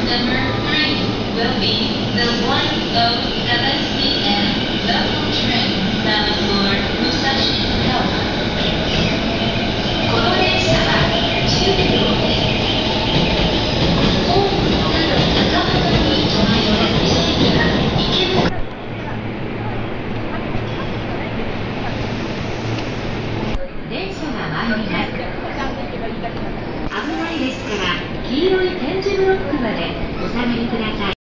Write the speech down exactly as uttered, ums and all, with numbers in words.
Number three will be the one oh seven C M local train bound for Musashi Tower. この電車は終了です。ホームの高浜に止まります。には池袋。電車が参ります。危ないですから黄色い点字ブロックまでお下がりください。